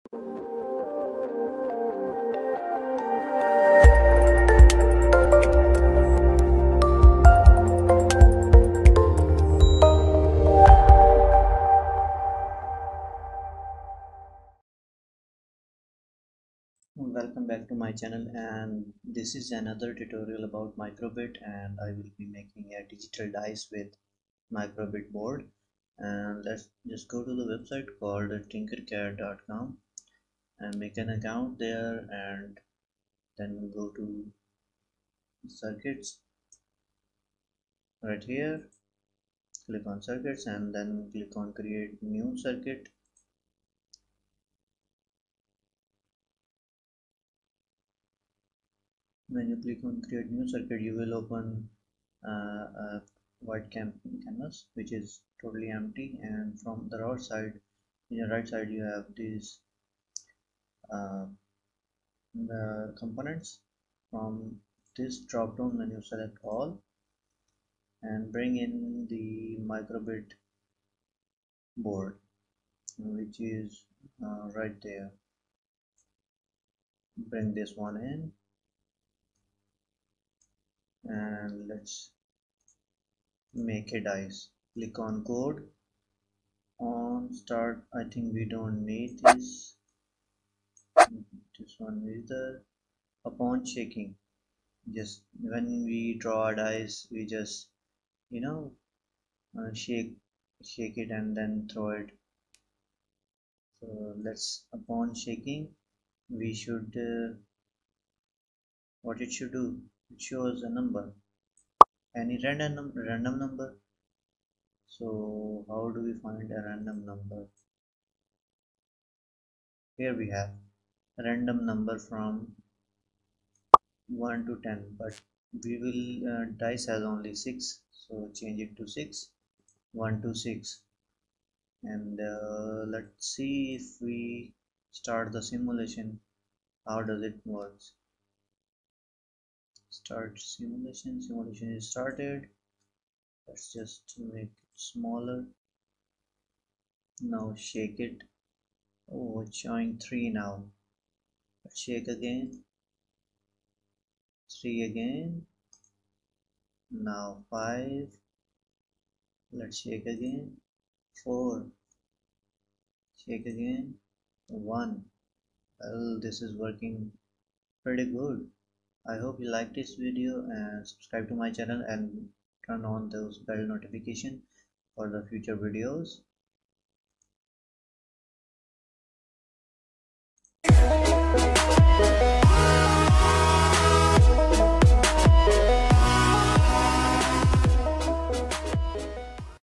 Welcome back to my channel, and this is another tutorial about microbit, and I will be making a digital dice with microbit board. And let's just go to the website called tinkercad.com and make an account there, and then go to circuits right here, click on circuits, and then click on create new circuit. When you click on create new circuit, you will open a white canvas which is totally empty, and from the right side, in the right side, you have these uh, the components. From this drop down menu, select all and bring in the microbit board, which is right there. Bring this one in, and let's make a dice. Click on code on start. I think we don't need this one either. Upon shaking, just when we draw a dice, we just you know shake it and then throw it. So let's, upon shaking, we should what it should do, it shows a number, any random number. So how do we find a random number? Here we have a random number from 1 to 10, but we will dice has only 6, so change it to 6. 1 to 6. And let's see if we start the simulation, how does it work. Start simulation. Simulation is started. Let's just make it smaller. Now shake it. Oh, it's showing 3 now. Let's shake again. 3 again. Now 5. Let's shake again. 4. Shake again. 1. Well, this is working pretty good. I hope you like this video, and subscribe to my channel and turn on those bell notification for the future videos.